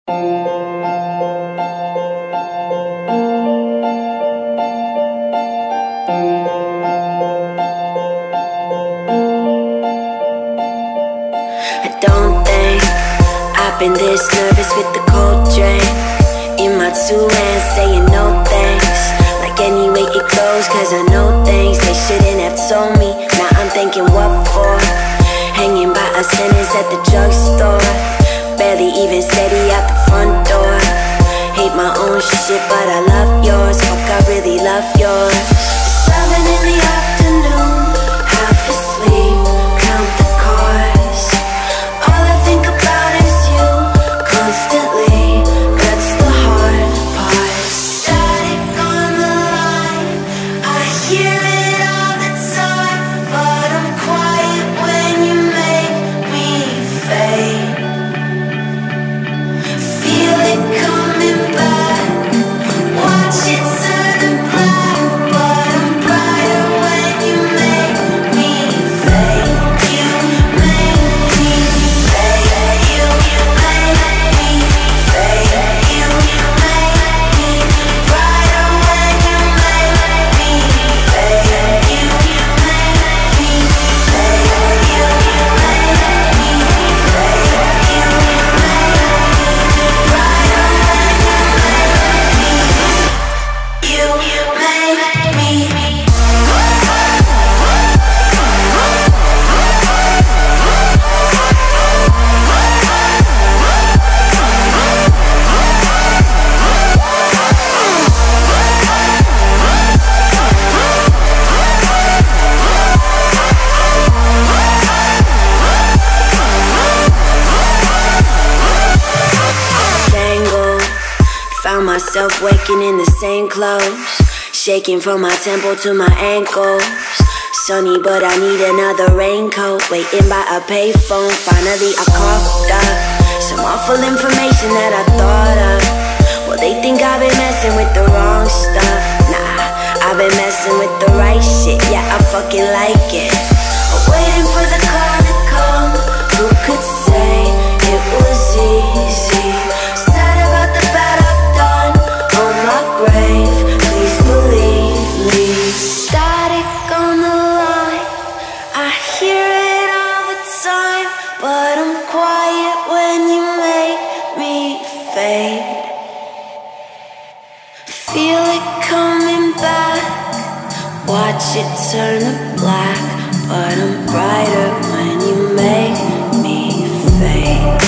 Don't think I've been this nervous with the cold drink in my 2 hands, saying no thanks. Like anyway it goes, cause I know things they shouldn't have told me. Now I'm thinking what for? Hanging by a sentence at the drugstore, barely even steady out the front door. Hate my own shit but I love yours. Fuck, I really love yours. 7 in the afternoon, half asleep, count the cars. All I think about is you constantly. That's the hard part. Static on the line, I hear it all the time, but I'm quiet when you make me fade. Feel it coming back, watch it turn black, but I'm brighter when you make me fade. You make me fade. You make me fade. You make me brighter when you make me fade. You make me fade. You make me fade. You make me brighter when you make me. Tangled, found myself waking in the same clothes, shaking from my temple to my ankles. Sunny, but I need another raincoat. Waiting by a payphone, finally I coughed up some awful information that I thought of. Well, they think I've been messing with the wrong stuff. Nah, I've been messing with the right shit. Yeah, I fucking like it. Waiting for the call to come. Who could say it was easy? Sad about the bad I've done on my grave. Please believe me. Static on the line, I hear it all the time, but I'm quiet when you make me fade. Feel it coming back, watch it turn to black, but I'm brighter when you make me fade.